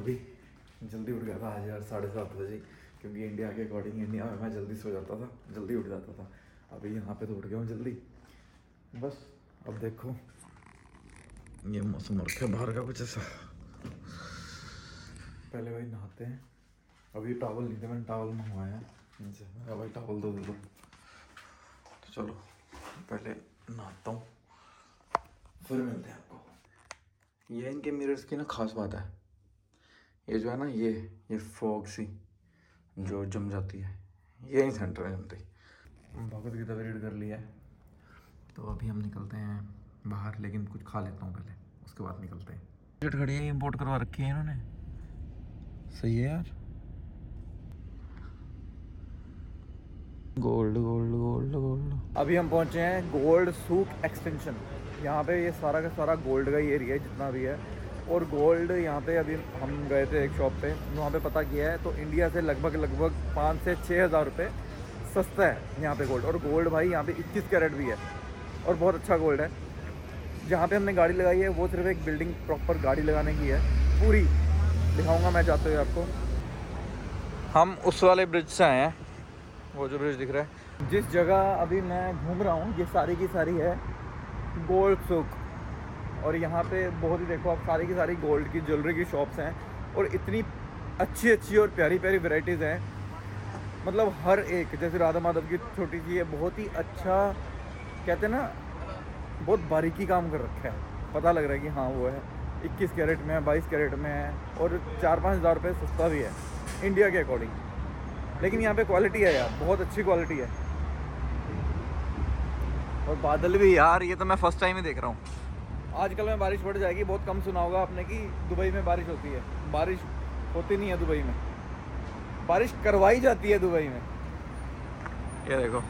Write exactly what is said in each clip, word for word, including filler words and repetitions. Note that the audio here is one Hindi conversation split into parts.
भी जल्दी उठ गया था आज यार साढ़े सात बजे, क्योंकि इंडिया के अकॉर्डिंग इंडिया में मैं जल्दी सो जाता था, जल्दी उठ जाता था। अभी यहाँ पे तो उठ गया हूँ जल्दी। बस अब देखो ये मौसम रखा है बाहर का कुछ ऐसा। पहले भाई नहाते हैं। अभी टॉवल नहीं थे, मैंने टॉवल मंगवाया है इनसे। मैं भाई टॉवल दो दे दो। तो चलो पहले नहाता हूँ, फिर मिलते हैं आपको। ये इनके मिरर्स की ना खास बात है, ये जो है ना ये ये फॉग सी जो जम जाती है, ये नहीं सेंटर में जमती। भगत की दवाई रीड कर लिया है, तो अभी हम निकलते हैं बाहर, लेकिन कुछ खा लेता हूँ पहले, उसके बाद निकलते हैं। टिकट खड़ी है, इम्पोर्ट करवा रखी है इन्होंने, सही है यार। Gold gold gold gold. अभी हम पहुंचे हैं गोल्ड सूक एक्सटेंशन। यहाँ पे ये सारा का सारा गोल्ड का ही एरिया है जितना भी है। और गोल्ड यहाँ पे अभी हम गए थे एक शॉप पे, वहाँ पे पता किया है तो इंडिया से लगभग लगभग पाँच से छः हज़ार रुपये सस्ता है यहाँ पे गोल्ड। और गोल्ड भाई यहाँ पे इक्कीस कैरेट भी है और बहुत अच्छा गोल्ड है। जहाँ पे हमने गाड़ी लगाई है वो सिर्फ एक बिल्डिंग प्रॉपर गाड़ी लगाने की है पूरी, दिखाऊँगा मैं जाते हुए आपको। हम उस वाले ब्रिज से आए हैं, वो जो ब्रिज दिख रहा है। जिस जगह अभी मैं घूम रहा हूँ ये सारी की सारी है गोल्ड सूक। और यहाँ पे बहुत ही देखो आप सारी की सारी गोल्ड की ज्वेलरी की शॉप्स हैं और इतनी अच्छी अच्छी और प्यारी प्यारी वैरायटीज़ हैं। मतलब हर एक, जैसे राधा माधव की छोटी सी है, बहुत ही अच्छा कहते हैं ना, बहुत बारीकी काम कर रखा है। पता लग रहा है कि हाँ वो है इक्कीस कैरेट में है, बाईस कैरेट में है और चार पाँच हज़ार रुपये सस्ता भी है इंडिया के अकॉर्डिंग। लेकिन यहाँ पे क्वालिटी है यार, बहुत अच्छी क्वालिटी है। और बादल भी यार, ये तो मैं फर्स्ट टाइम ही देख रहा हूँ। आजकल में बारिश बढ़ जाएगी, बहुत कम सुना होगा आपने कि दुबई में बारिश होती है। बारिश होती नहीं है दुबई में, बारिश करवाई जाती है दुबई में। ये देखो,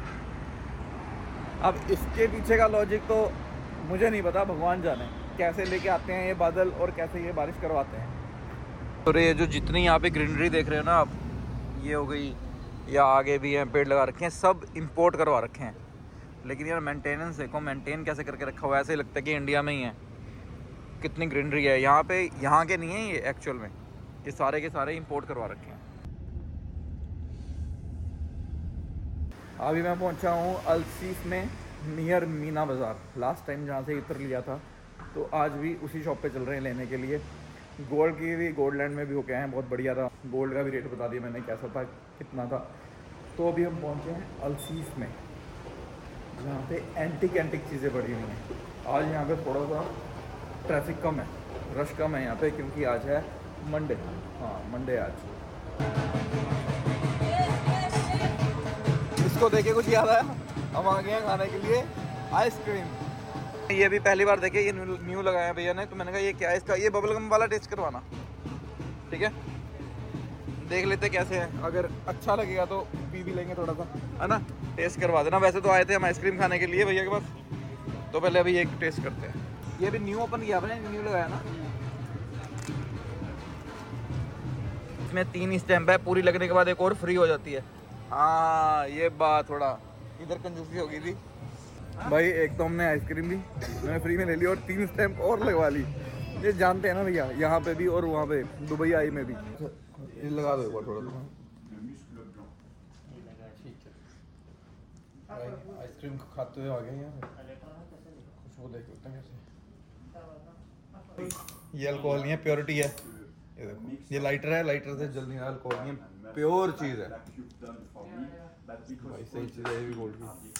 अब इसके पीछे का लॉजिक तो मुझे नहीं पता, भगवान जाने कैसे लेके आते हैं ये बादल और कैसे ये बारिश करवाते हैं। और ये जो जितनी यहाँ पे ग्रीनरी देख रहे हो ना आप, ये हो गई या आगे भी हैं पेड़ लगा रखे हैं, सब इंपोर्ट करवा रखे हैं। लेकिन यार मेंटेनेंस देखो, मेंटेन कैसे करके रखा हुआ है, ऐसे लगता है कि इंडिया में ही है। कितनी ग्रीनरी है यहाँ पे, यहाँ के नहीं है ये एक्चुअल में, ये सारे के सारे इंपोर्ट करवा रखे हैं। अभी मैं पहुंचा हूँ अलसीस में, नियर मीना बाज़ार। लास्ट टाइम जहाँ से इतर लिया था, तो आज भी उसी शॉप पे चल रहे हैं लेने के लिए। गोल्ड की भी गोल्ड लैंड में भी होके आए हैं, बहुत बढ़िया था। गोल्ड का भी रेट बता दिया मैंने कैसा था, कितना था। तो अभी हम पहुँचे हैं अलसीस में, जहाँ पे एंटिक एंटिक चीज़ें बढ़ी हुई हैं। आज यहाँ पे थोड़ा सा ट्रैफिक कम है, रश कम है यहाँ पे, क्योंकि आज है मंडे। हाँ मंडे आज। इसको देखे कुछ याद आया, हम आ गए हैं खाने के लिए आइसक्रीम। ये भी पहली बार देखे, ये न्यू लगाया भैया ने, तो मैंने कहा ये क्या है इसका, ये बबल गम वाला टेस्ट करवाना। ठीक है, देख लेते कैसे है, अगर अच्छा लगेगा तो पी भी लेंगे थोड़ा सा, है ना। टेस्ट करवा देना। वैसे तो आए थे हम आइसक्रीम खाने के लिए भैया के पास, तो पहले अभी एक टेस्ट करते हैं। ये भी न्यू ओपन किया आपने, न्यू लगाया ना। इसमें तीन स्टैम्प है, पूरी लगने के बाद एक और फ्री हो जाती है। हाँ ये बात थोड़ा इधर कंजूसी हो गई थी भाई। एक तो हमने आइसक्रीम भी मैंने फ्री में ले ली और तीन स्टैम्प और लगवा ली। ये जानते हैं ना भैया, यहाँ पे भी और वहाँ पे दुबई आई में भी। ये लगा दो एक बार थोड़ा सा। आइसक्रीम खाते हुए आ गए यहाँ खुशबू देख लेते हैं कैसे। ये अल्कोहल नहीं है, प्योरिटी है। ये देखो, ये लाइटर है, लाइटर से जल्दी अल्कोहल नहीं है, प्योर चीज़ है भाई। सही चीज़ है ये भी गोल्ड की।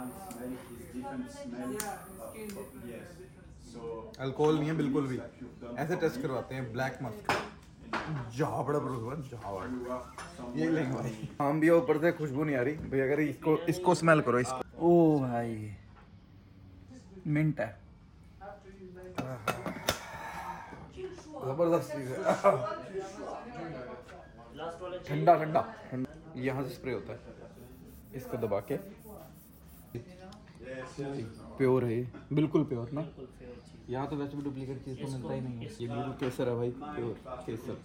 अल्कोहल नहीं है बिल्कुल भी। ऐसे टेस्ट करवाते हैं ब्लैक मस्क, झाबड़ा झाबड़। ये लेंगे भाई हम भी। ऊपर से खुशबू नहीं आ रही भाई, अगर इसको इसको स्मेल करो इसको। ओ भाई मिंट है, जबरदस्त चीज है। ठंडा ठंडा ठंडा, यहाँ से स्प्रे होता है, इसको दबा के। प्योर है ये, बिल्कुल प्योर ना। यहाँ तो वैसे भी डुप्लीकेट चीज़ तो मिलता ही नहीं है। ये बिल्कुल केसर है भाई, प्योर केसर।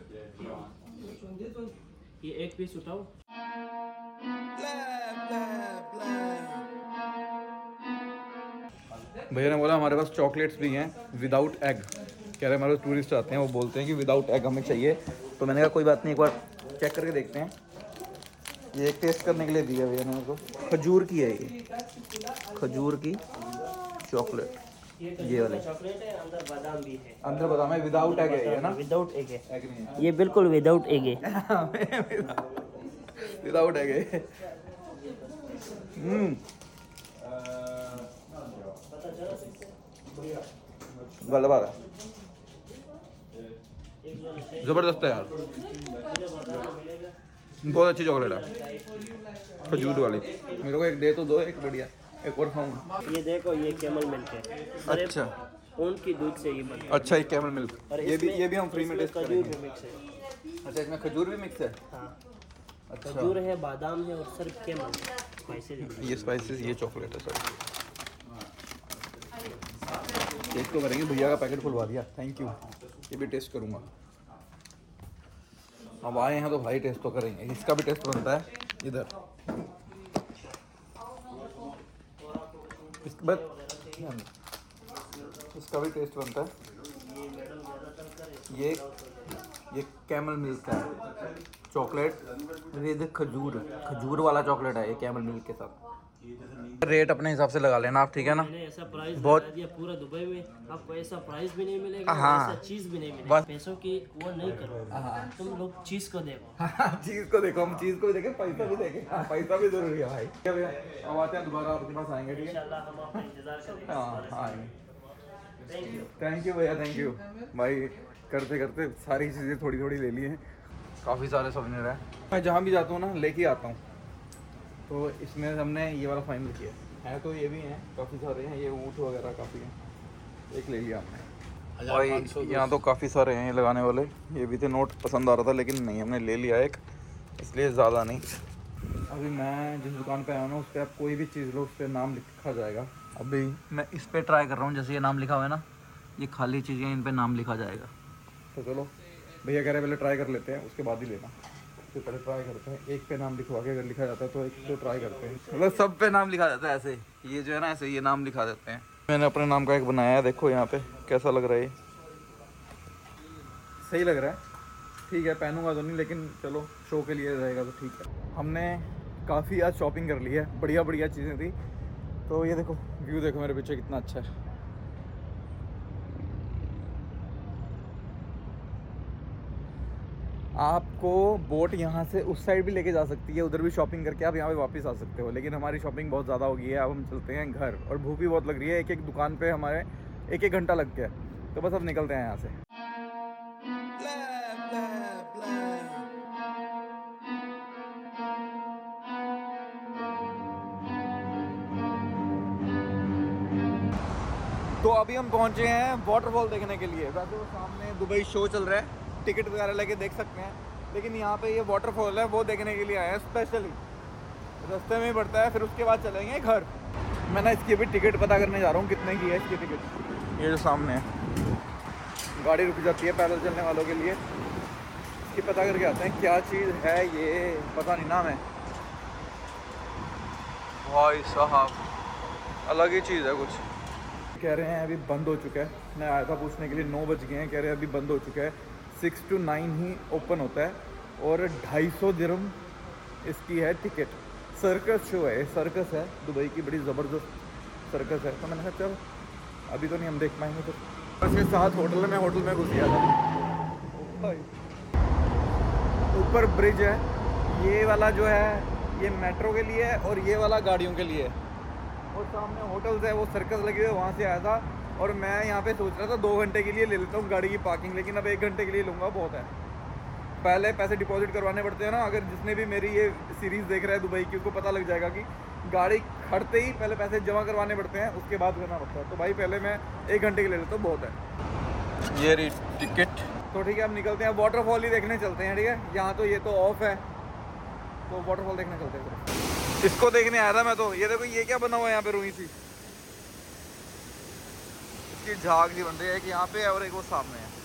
ये एक पीस उठाओ। भैया ने बोला हमारे पास चॉकलेट्स भी हैं विदाउट एग, कह रहे हमारे टूरिस्ट आते हैं, वो बोलते हैं कि विदाउट एग हमें चाहिए। तो मैंने कहा कोई बात नहीं, एक बार चेक करके देखते हैं। ये एक टेस्ट करने के लिए दिया भैया ने मेरे को। खजूर की है ये, खजूर की चॉकलेट, ये वाले चॉकलेट है, अंदर बादाम भी है। अंदर बादाम है, विदाउट एग है ये ना? विदाउट एग है, एग नहीं है ये बिल्कुल विदाउट एग है। विदाउट एग है। हम्म गलत बात है, जबरदस्त है यार, बहुत अच्छी चॉकलेट है खजूर वाली। मेरे को एक दे तो दो, एक बढ़िया, एक और खाऊंगा। ये देखो, ये कैमल मिल्क है। अच्छा ऊन की दूध से ये बनता है। अच्छा, ये कैमल मिल्क, और ये भी इसमें- ये भी हम फ्री में टेस्ट खजूर करेंगे। भी मिक्स है। अच्छा, इसमें खजूर भी मिक्स है? हाँ, अच्छा, खजूर है, बादाम है और सिर्फ कैमल स्पाइसेस। ये स्पाइसेस, ये चॉकलेट है सर। टेस्ट तो करेंगे, भैया का पैकेट खुलवा दिया, थैंक यू। ये भी टेस्ट करूँगा। अब आए हैं तो भाई टेस्ट तो करेंगे। इसका भी टेस्ट बनता है इधर। इसके बाद इसका भी टेस्ट बनता है। ये ये कैमल मिल्क का है चॉकलेट, ये देख खजूर, खजूर वाला चॉकलेट है ये कैमल मिल्क के साथ। रेट अपने हिसाब से लगा लेना आप, ठीक है ना? मैंने ऐसा प्राइस बहुत- लगा दिया पूरा दुबई में, आपको ऐसा प्राइस भी नहीं मिलेगा, हाँ। ऐसा चीज भी नहीं मिलेगा। बस- पैसों की वो नहीं करो, तुम लोग चीज को देखो। चीज को देखो, हम चीज को भी देखें, पैसा भी देखें। हाँ, पैसा भी जरूरी है भाई। अब आते हैं दोबारा आपके पास आएंगे, ठीक है? इंशाल्लाह हम आपका इंतजार करेंगे। हाँ हाँ, थैंक यू। थैंक यू भैया, थैंक यू भाई। करते करते सारी चीज़ें थोड़ी थोड़ी ले ली हैं, काफ़ी सारे सोवेनियर है। मैं जहाँ भी जाता हूँ ना लेके आता हूँ, तो इसमें हमने ये वाला फाइनल किया है। तो ये भी हैं, काफ़ी सारे हैं, ये ऊँट वगैरह काफ़ी हैं, एक ले लिया हमने भाई। यहाँ तो काफ़ी सारे हैं ये लगाने वाले, ये भी थे, नोट पसंद आ रहा था लेकिन नहीं, हमने ले लिया एक, इसलिए ज़्यादा नहीं। अभी मैं जिस दुकान पे आया हूँ ना, उस पर आप कोई भी चीज़ लो, उस पर नाम लिखा जाएगा। अभी मैं इस पर ट्राई कर रहा हूँ, जैसे ये नाम लिखा हुआ है ना, ये खाली चीज़ें, इन पे नाम लिखा जाएगा। तो चलो भैया कह रहे पहले ट्राई कर लेते हैं, उसके बाद ही लेना। तो पहले ट्राई करते हैं, एक पे नाम लिखवा के अगर लिखा जाता है तो एक तो ट्राई करते हैं। मतलब सब पे नाम लिखा जाता है ऐसे, ये जो है ना ऐसे ये नाम लिखा देते हैं। मैंने अपने नाम का एक बनाया है, देखो यहाँ पे कैसा लग रहा है ये, सही लग रहा है, ठीक है। पहनूंगा तो नहीं, लेकिन चलो शो के लिए रहेगा तो ठीक है। हमने काफ़ी आज शॉपिंग कर ली है, बढ़िया बढ़िया चीज़ें थी। तो ये देखो व्यू, देखो मेरे पीछे कितना अच्छा है। आपको बोट यहाँ से उस साइड भी लेके जा सकती है, उधर भी शॉपिंग करके आप यहाँ पे वापस आ सकते हो। लेकिन हमारी शॉपिंग बहुत ज़्यादा हो गई है, अब हम चलते हैं घर, और भूख भी बहुत लग रही है। एक एक दुकान पे हमारे एक एक घंटा लग गया, तो बस अब निकलते हैं यहाँ से। तो अभी हम पहुँचे हैं वाटरफॉल देखने के लिए। वैसे वो सामने दुबई शो चल रहा है, टिकट वगैरह लेके देख सकते हैं, लेकिन यहाँ पे ये वाटरफॉल है वो देखने के लिए आए हैं स्पेशली। रास्ते में ही पड़ता है, फिर उसके बाद चलेंगे घर। मैं ना इसकी भी टिकट पता करने जा रहा हूँ कितने की है इसकी टिकट। ये जो सामने है गाड़ी रुक जाती है पैदल चलने वालों के लिए, इसकी पता करके आते हैं क्या चीज़ है ये, पता नहीं नाम है। भाई साहब अलग ही चीज़ है कुछ। कह रहे हैं अभी बंद हो चुका है, मैं आया था पूछने के लिए, नौ बज गए हैं, कह रहे हैं अभी बंद हो चुका है, सिक्स टू नाइन ही ओपन होता है, और ढाई सौ दिरहम इसकी है टिकट। सर्कस शो है, सर्कस है दुबई की, बड़ी ज़बरदस्त सर्कस है। तो मैंने कहा चल अभी तो नहीं हम देख पाएंगे। तो उसके साथ होटल में होटल में घुस गया था। ऊपर ब्रिज है, ये वाला जो है ये मेट्रो के लिए है, और ये वाला गाड़ियों के लिए है, और सामने होटल्स है, वो सर्कस लगी हुई है, वहाँ से आया था। और मैं यहाँ पे सोच रहा था दो घंटे के लिए ले लेता हूँ गाड़ी की पार्किंग, लेकिन अब एक घंटे के लिए लूँगा, बहुत है। पहले पैसे डिपॉजिट करवाने पड़ते हैं ना, अगर जिसने भी मेरी ये सीरीज़ देख रहा है दुबई की, उसको पता लग जाएगा कि गाड़ी खड़ते ही पहले पैसे जमा करवाने पड़ते हैं, उसके बाद करना पड़ता है। तो भाई पहले मैं एक घंटे के ले लेता हूँ, बहुत है। ये रही टिकट। तो ठीक है, अब निकलते हैं, वाटरफॉल ही देखने चलते हैं, ठीक है। यहाँ तो ये तो ऑफ है, तो वाटरफॉल देखने चलते हैं। इसको देखने आया था मैं तो। ये देखो ये क्या बना हुआ है यहाँ पे, रुई सी, इसकी झाग सी बन रही है, एक यहाँ पे है और एक वो सामने है।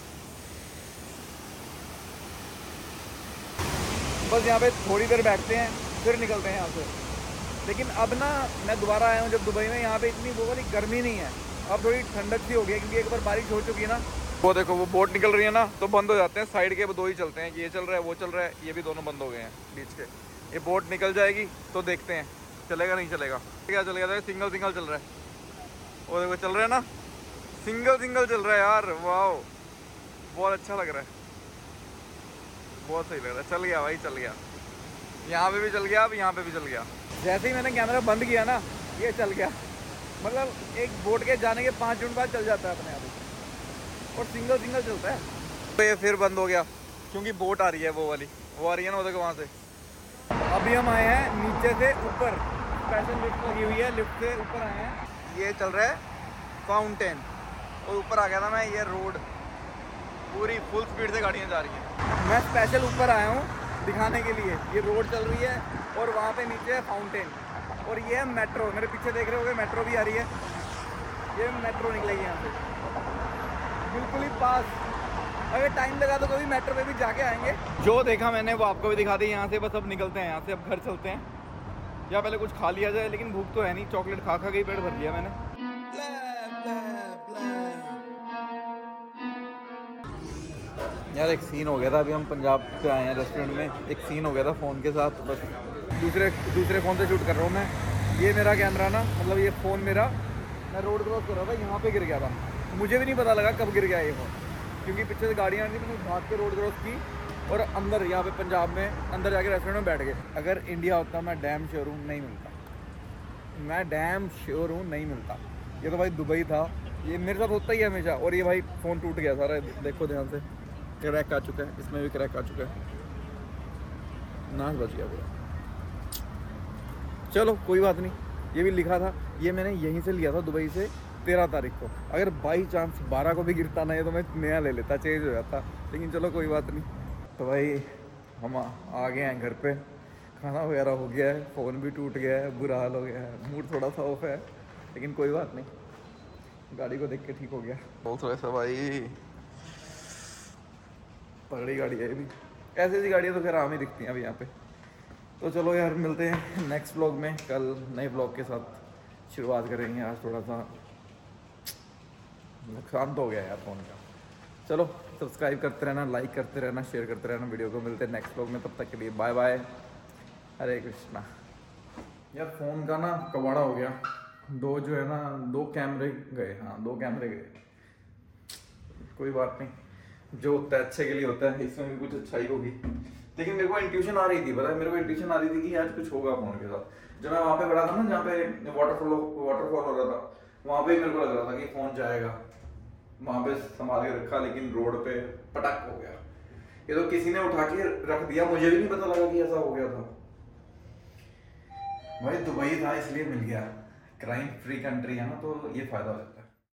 बस यहाँ पे थोड़ी देर बैठते हैं, फिर निकलते हैं यहाँ से। लेकिन अब ना मैं दोबारा आया हूँ जब दुबई में, यहाँ पे इतनी वो वाली गर्मी नहीं है, अब थोड़ी ठंडक सी हो गई है, क्योंकि एक बार बारिश हो चुकी है ना, वो देखो वो बोट निकल रही है ना, तो बंद हो जाते हैं। साइड के दो ही चलते हैं, ये चल रहा है वो चल रहा है, ये भी दोनों बंद हो गए हैं बीच के। ये बोट निकल जाएगी तो देखते हैं चलेगा नहीं चलेगा। क्या चल गया, सिंगल सिंगल चल रहा है। वो देखो चल रहा है ना, सिंगल सिंगल चल रहा है यार। वाह बहुत अच्छा लग रहा है, बहुत सही लग रहा है। चल गया भाई, चल गया। यहाँ पे भी चल गया, अब यहाँ पे भी चल गया। जैसे ही मैंने कैमरा बंद किया ना, ये चल गया। मतलब एक बोट के जाने के पाँच मिनट बाद चल जाता है अपने आप ही, और सिंगल सिंगल चलता है। तो ये फिर बंद हो गया क्योंकि बोट आ रही है, वो वाली वो आ रही है ना, वो देखो वहाँ से। अभी हम आए हैं नीचे से ऊपर, स्पेशल लिफ्ट लगी हुई है, लिफ्ट से ऊपर आए हैं। ये चल रहा है फाउंटेन, और ऊपर आ गया था मैं। ये रोड पूरी फुल स्पीड से गाड़ियाँ जा रही हैं। मैं स्पेशल ऊपर आया हूँ दिखाने के लिए। ये रोड चल रही है और वहाँ पे नीचे है फाउंटेन, और ये है मेट्रो। मेरे पीछे देख रहे होगे मेट्रो भी आ रही है। ये मेट्रो निकलेगी यहाँ से बिल्कुल ही पास। अगर टाइम लगा तो कभी मेट्रो पे भी जाके आएंगे। जो देखा मैंने वो आपको भी दिखा दी यहाँ से। बस अब निकलते हैं यहाँ से, अब घर चलते हैं, या पहले कुछ खा लिया जाए। लेकिन भूख तो है नहीं, चॉकलेट खा खा के ही पेट भर लिया मैंने। यार एक सीन हो गया था, अभी हम पंजाब पे आए हैं रेस्टोरेंट में। एक सीन हो गया था फ़ोन के साथ, बस दूसरे दूसरे फ़ोन से शूट कर रहा हूँ मैं। ये मेरा कैमरा ना, मतलब ये फ़ोन मेरा, मैं रोड क्रॉस कर रहा था, यहाँ पे गिर गया था। मुझे भी नहीं पता लगा कब गिर गया ये फ़ोन, क्योंकि पीछे से गाड़ियाँ आ रही थी। मैंने भाग के रोड क्रॉस की और अंदर यहाँ पे पंजाब में अंदर जाके रेस्टोरेंट में बैठ गए। अगर इंडिया होता मैं डैम श्योर हूँ नहीं मिलता, मैं डैम श्योर हूँ नहीं मिलता। ये तो भाई दुबई था, ये मेरे साथ होता ही है हमेशा। और ये भाई फ़ोन टूट गया सारा, देखो ध्यान से, क्रैक आ चुका है, इसमें भी क्रैक आ चुका है, नाश बच गया पूरा। चलो कोई बात नहीं, ये भी लिखा था। ये मैंने यहीं से लिया था दुबई से तेरह तारीख को। अगर बाई चांस बारह को भी गिरता ना ये, तो मैं नया ले लेता, चेंज हो जाता। लेकिन चलो कोई बात नहीं। तो भाई हम आ गए हैं घर पे, खाना वगैरह हो गया है, फ़ोन भी टूट गया है, बुरा हाल हो गया है, मूड थोड़ा सा ऑफ है, लेकिन कोई बात नहीं, गाड़ी को देख के ठीक हो गया। बहुत ऐसा भाई पगड़ी गाड़ी है ये भी। ऐसी ऐसी गाड़ियाँ तो खैर आम ही दिखती हैं अभी यहाँ पे। तो चलो यार मिलते हैं नेक्स्ट ब्लॉग में। कल नए ब्लॉग के साथ शुरुआत करेंगे। आज थोड़ा सा नुकसान तो हो गया यार फ़ोन का। चलो सब्सक्राइब करते रहना, लाइक करते रहना, शेयर करते रहना वीडियो को। मिलते हैं नेक्स्ट ब्लॉग में, तब तक के लिए बाय बाय, हरे कृष्णा। यार फ़ोन का ना कबाड़ा हो गया, दो जो है ना दो कैमरे गए। हाँ दो कैमरे गए, कोई बात नहीं, जो होता है अच्छे के लिए होता है। इसमें भी कुछ अच्छाई होगी। लेकिन मेरे को इंट्यूशन आ रही थी, पता है मेरे को इंट्यूशन आ रही थी कि आज कुछ होगा फ़ोन के साथ। जब मैं वहाँ पे खड़ा था ना, जहाँ पे वाटरफॉल वाटरफॉल हो रहा था, वहाँ पे मेरे को लग रहा था कि फ़ोन जाएगा। वहाँ पे संभाल के रखा, लेकिन रोड पे पटक हो गया। ये तो किसी ने उठा के रख दिया, मुझे भी नहीं पता लगा कि ऐसा हो गया था। भाई दुबई था इसलिए मिल गया, क्राइम फ्री कंट्री है ना, तो ये फ़ायदा हो जाता है।